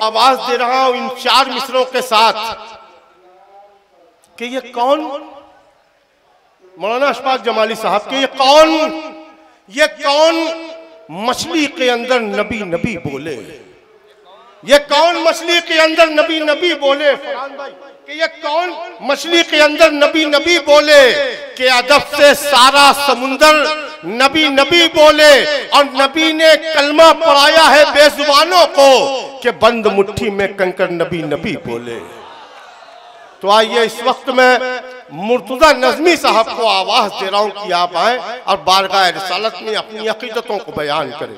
आवाज दे रहा हूं इन 4 मिसरों के साथ कि ये कौन, मौलाना अशफाक जमाली साहब के ये कौन मछली के अंदर नबी नबी बोले, ये कौन मछली के अंदर नबी नबी बोले फरहान भाई, कि ये कौन मछली के अंदर नबी नबी बोले, कि अदब से सारा समुंदर नबी नबी बोले, और नबी ने कलमा पढ़ाया है बेजुबानों को कि बंद मुट्ठी में कंकर नबी नबी बोले। तो आइए इस वक्त मैं मुर्तजा नज़मी साहब को आवाज दे रहा हूं कि आप आए और बारगाह रिसालत में अपनी अकीदतों को बयान करें।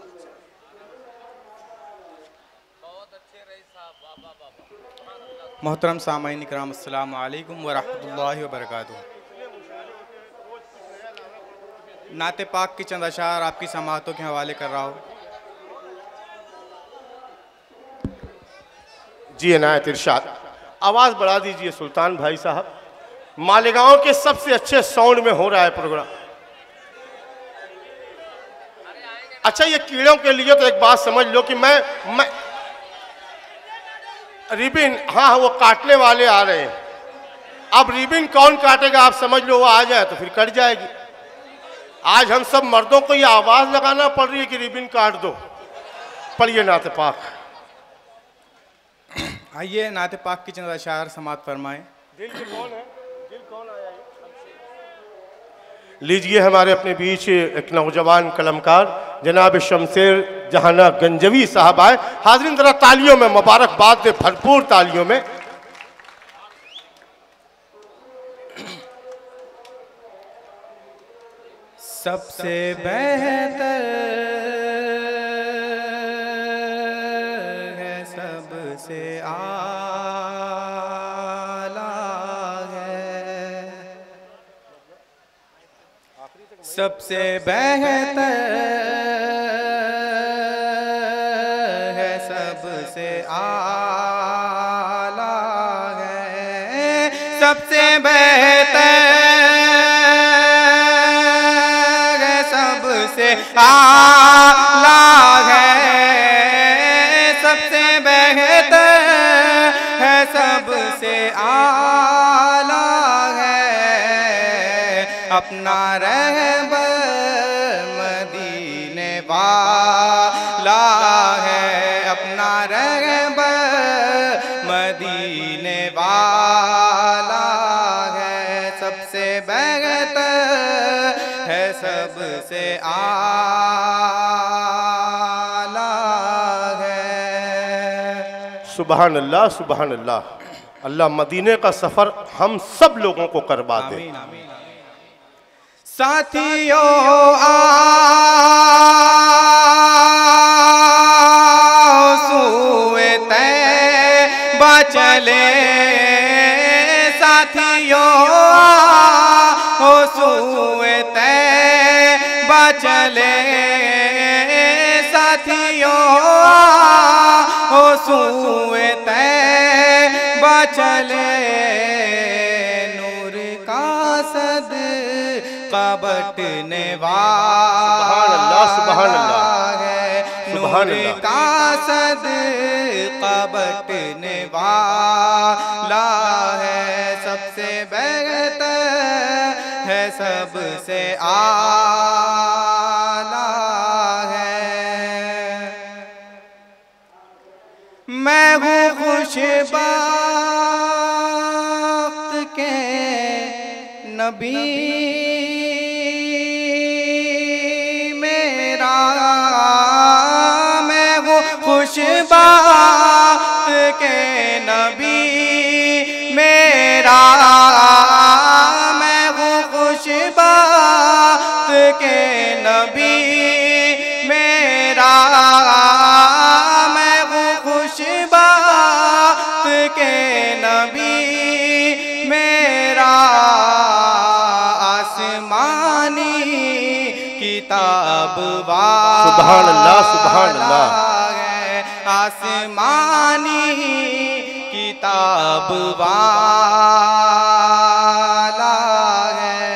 मोहतरम सामाईन इकराम, अस्सलामु अलैकुम व रहमतुल्लाहि व बरकातुहू। नाते पाक की चंद अशार आपकी समाअतों के हवाले कर रहा हूँ। जी इनायत इरशाद। आवाज बढ़ा दीजिए सुल्तान भाई साहब। मालेगांव के सबसे अच्छे साउंड में हो रहा है प्रोग्राम। अच्छा, ये कीड़ों के लिए तो एक बात समझ लो कि मैं रिबिन, हाँ वो काटने वाले आ रहे हैं। अब रिबिन कौन काटेगा आप समझ लो, वो आ जाए तो फिर कट जाएगी। आज हम सब मर्दों को ये आवाज लगाना पड़ रही है कि रिबिन काट दो। पढ़िए नाते पाक। आइए नाते पाक की चंद अशार समाअत फरमाएं। दिल कौन है, दिल कौन आया? लीजिए हमारे अपने बीच एक नौजवान कलमकार जनाब शमशेर जहाना गंजवी साहब आए। हाज़रीन जरा तालियों में मुबारकबाद दे, भरपूर तालियों में। सबसे बेहतर है, सबसे आला है, सबसे बेहतर है, सबसे आला है, सबसे बेहतर आला है, सबसे बेहतर है, सबसे आला है, अपना रहबर मदीने वाला है, अपना रहबर मदीने वाला है, सबसे बेहतर है, सबसे आला है। सुबहान अल्लाह, सुबहान अल्लाह। अल्लाह मदीने का सफर हम सब लोगों को करवा दे। साथियों सूए तैबा चले, साथियों सूए तैबा चले, साथियों सूए तैबा चले, नूर का सदका बटने वाला है, नूर का सदका बटने वाला है, सबसे बेहतर है, सबसे आला है। मैं हूँ खुशबख्त के नबी मेरा, मैं हूँ खुशबख्त के नबी मेरा, मैं हूँ खुशबख्त के नबी मेरा, मैं हूँ खुशबख्त के नबी मेरा, आसमानी किताब वाला, सुभान अल्लाह, सुभान अल्लाह है, आसमानी किताब वाला है,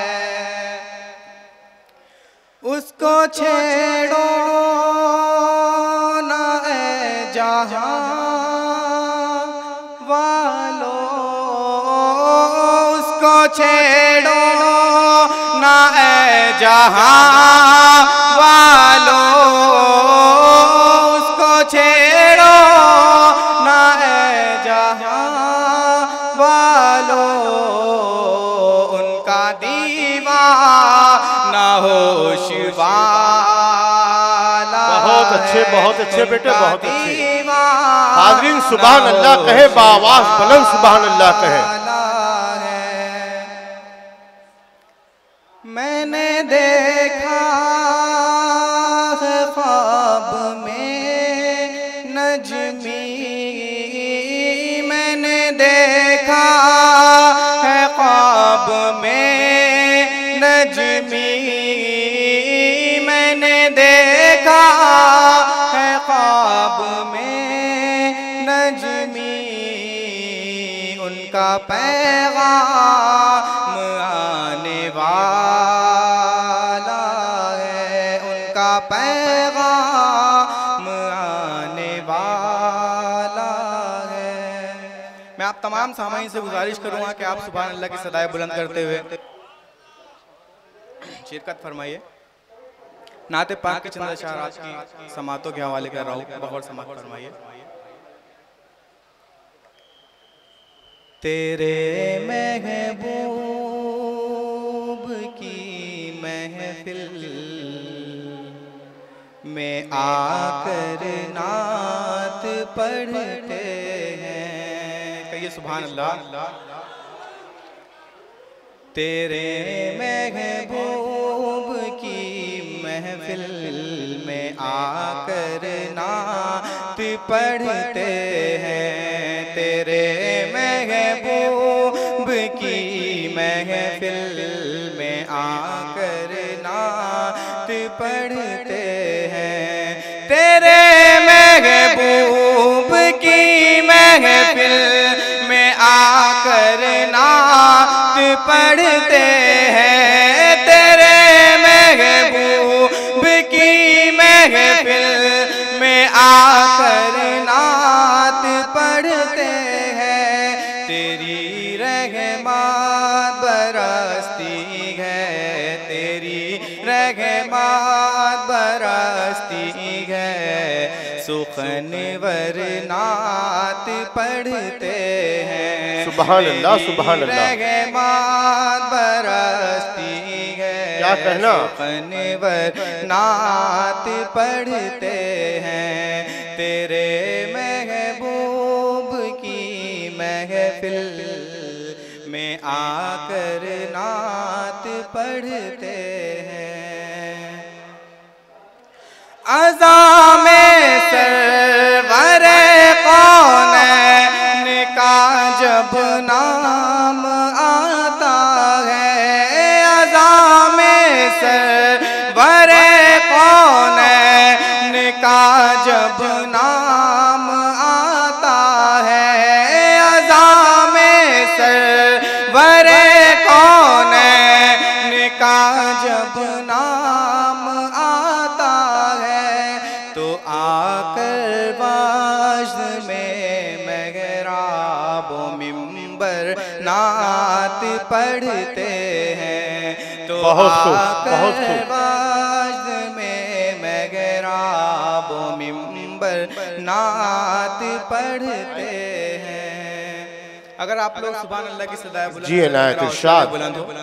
उसको छेड़ो ना ए जहां वालों उसको छेड़ो ना ऐ जहां वालों, उसको छेड़ो ना ऐ जहां वालों, उनका दीवाना होश वाला। बहुत अच्छे बेटे, बहुत अच्छे। हाज़रीन सुभान अल्लाह कहे, बाआवाज़ बुलंद सुभान अल्लाह कहे। मैंने देखा है ख्वाब में नजमी, मैंने देखा है ख्वाब में नजमी, मैंने देखा है ख्वाब में नजमी, उनका पैगाम आने वाला है, उनका पैगाम आने वाला है। मैं आप तमाम सामाईन से गुजारिश करूंगा कि आप सुभान अल्लाह की सदाएं बुलंद करते हुए शिरकत फरमाइए। नाते पाक के चंद अशआर आपकी समातों के हवाले कर रहा हूँ, बहुत समात फरमाइए। तेरे महबूब की महफिल में आकर नात पढ़ते हैं, कहिए सुभान अल्लाह। तेरे महबूब की महफिल में आकर नात पढ़ते हैं, तेरे महबूब की महफिल में आकर नात पढ़ते हैं, तेरे महबूब की महफिल में आकर नात पढ़ते हैं, तेरे महबूब की महफिल में आकर नात पढ़ते हैं, तेरी रहमत बरसती है, तेरी रहमत बरसती है, सुखनवर नात पढ़ते हैं, सुभान अल्लाह, सुभान अल्लाह। रहमत बरसती है, क्या कहना, सुखनवर नात पढ़ते हैं, तेरे महबूब की महफिल में आकर नात पढ़ते हैं। अज़ा में सरवर कौनैन का जब नाम आता है, अज़ा में सरवर कौनैन का जब नाम आता है, अज़ा में सरवर कौनैन का जब नाम आता है, तो आकर वाज़ में महराब मिंबर नात पढ़ते हैं, तो आकर वाज़ में महराब मिंबर नात पढ़ते हैं। अगर आप लोग सुभान अल्लाह की सदाएं बुलंद जी इनायत इरशाद बुलंद हो।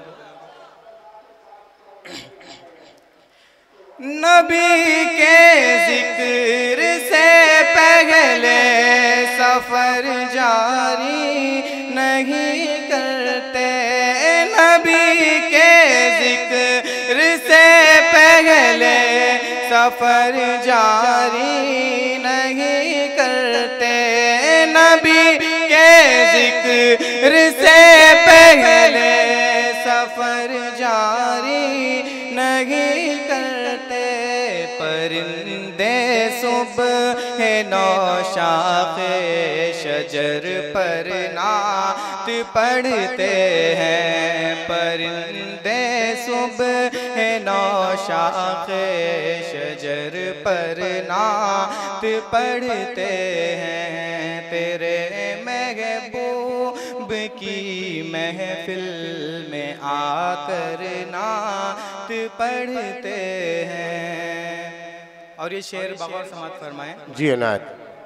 नबी के जिक्र से पहले सफर जारी नहीं करते, नबी के जिक्र से पहले सफर जारी नहीं करते, नबी के जिक्र से पहले सफर जारी नहीं करते, परिंदे सुबह नौशाखे शजर पर नात पढ़ते हैं, परिंदे सुबह नौशाखे शजर पर नात पढ़ते हैं, तेरे महबूब की महफिल में आकर नात पढ़ते हैं। और ये शेर बगौर समात फरमाएं। जी अनायत।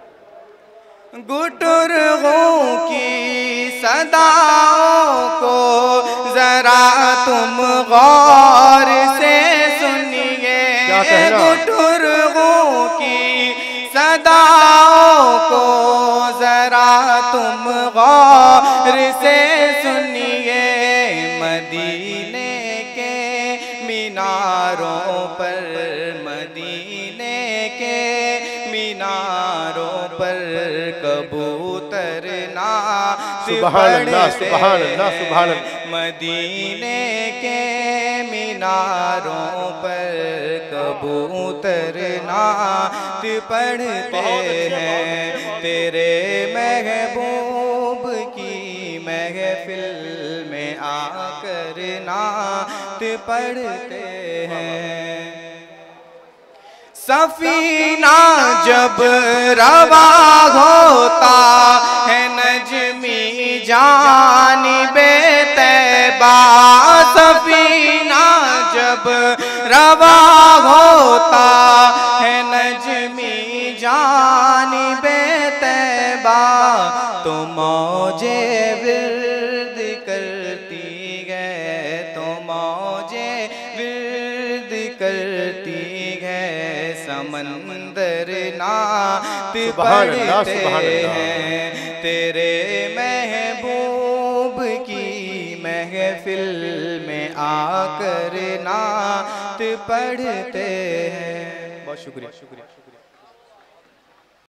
गुटुरगों की सदाओं को जरा तुम गौर से सुनिए। गुटुरगों की सदाओं को जरा तुम गौर से सुनिए। मदीने के मीनारों पर, मदीने के मीनारों पर कबूतर नाच पढ़ते हैं। मदीने के मीनारों पर कबूतर नाच पढ़ते हैं। तेरे महबूब की महफिल में आकर नात पढ़ते हैं। सफीना जब रवा होता है नजमी जानिबे तैबा। सफीना जब रवा होता है नजमी जानिबे तैबा, तो मौजे विर्द करती है, तो मौजे विर्द करती है। समंदर नात पढ़ते हैं। तेरे महबूब की महफिल में आकर नात पढ़ते हैं। बहुत शुक्रिया।